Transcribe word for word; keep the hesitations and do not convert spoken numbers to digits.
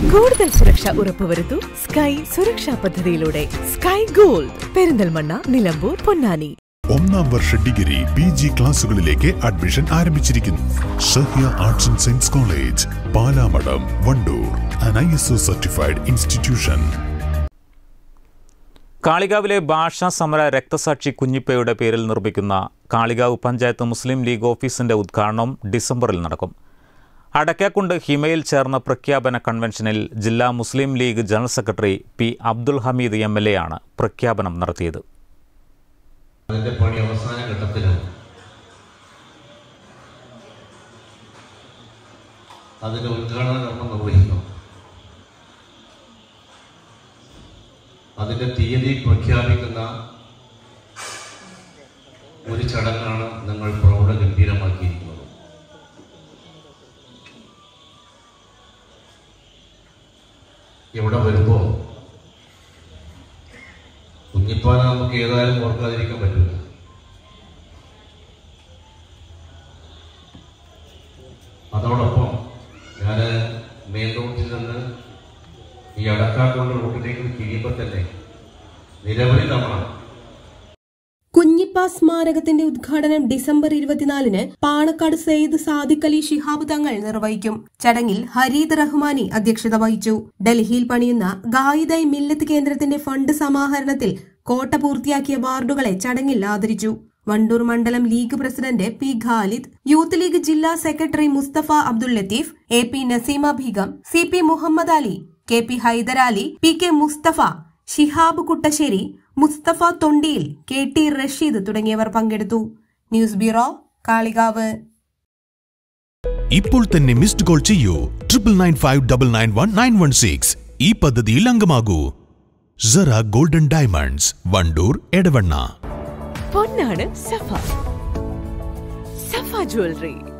കൂടുതൽ സുരക്ഷ ഉറപ്പുവരുത്തൂ സ്കൈ സുരക്ഷാ പദ്ധതിയിലൂടെ. Sky Gold, Perinthalmanna, Nilambur, Ponnani. ഒന്നാം വർഷ ഡിഗ്രി പി ജി ക്ലാസുകളിലേക്ക് അഡ്മിഷൻ ആരംഭിച്ചിരിക്കുന്നു. Sahya arts and science college, Palamadam, Wandoor, an I S O certified institution. കാളികാവിലെ ഭാഷാ സമര രക്തസാക്ഷി കുഞ്ഞിപ്പയുടെ പേരിൽ നിർമ്മിക്കുന്ന കാളികാവ് പഞ്ചായത്ത് മുസ്ലിം ലീഗ് ഓഫീസിന്റെ ഉദ്ഘാടനം ഡിസംബറിൽ നടക്കും. അടക്കാക്കുണ്ട് ഹിമയിൽ ചേർന്ന പ്രഖ്യാപന കൺവെൻഷനിൽ ജില്ലാ Muslim League general secretary P Abdul Hameed M L A ആണ് പ്രഖ്യാപനം നടത്തിയത്. അതിന്റെ പണി അവസാന ഘട്ടത്തിലാണ്. അതിന്റെ ഉദ്ഘാടന കർമ്മം നിർവഹിക്കും. അതിന്റെ തീയതി പ്രഖ്യാപിക്കുന്ന ഒരു ചടങ്ങാണ് ഞങ്ങൾ പ്രൗഢഗംഭീരമാക്കിയിരിക്കുന്നത്. ഇവിടെ വരുമ്പോ കുഞ്ഞിപ്പാന നമുക്ക് ഏതായാലും ഓർക്കാതിരിക്കാൻ പറ്റില്ല. അതോടൊപ്പം ഞാൻ മെയിൻ റോഡിൽ നിന്ന് ഈ അടക്കാക്കുണ്ട് റോഡിലേക്ക് തിരിയുമ്പോൾ തന്നെ നിരവധി തവണ കുഞ്ഞിപ്പ സ്മാരകത്തിന്റെ ഉദ്ഘാടനം ഡിസംബർ ഇരുപത്തിനാലിന് പാണക്കാട് സെയ്ദ് സാദിഖ് അലി ശിഹാബ് തങ്ങൾ നിർവഹിക്കും. ചടങ്ങിൽ ഹരീദ് റഹ്മാനി അധ്യക്ഷത വഹിച്ചു. ഡൽഹിയിൽ പണിയുന്ന ഗായിദൈ മില്ലത്ത് കേന്ദ്രത്തിന്റെ ഫണ്ട് സമാഹരണത്തിൽ കോട്ട പൂർത്തിയാക്കിയ വാർഡുകളെ ചടങ്ങിൽ ആദരിച്ചു. വണ്ടൂർ മണ്ഡലം League president P Khalid, youth League ജില്ലാ സെക്രട്ടറി Mustafa Abdul Latheef, A P Naseema Beegum, C P Muhammad Ali, K P Hyderali, P K Mustafa, Shihab Kuttassery, Mustafa തൊണ്ടിയിൽ, കെ ടി റഷീദ് തുടങ്ങിയവർ പങ്കെടുത്തു. News bureau, Kalikavu. ഇപ്പോൾ തന്നെ മിസ്ഡ് കോൾ ചെയ്യൂ triple nine five double nine one nine one six. ഈ പദ്ധതിയിൽ അംഗമാകൂ. Zara golden diamonds, Wandoor, Edavanna. പൊന്നാണ് സഫ. സഫ ജ്വല്ലറി.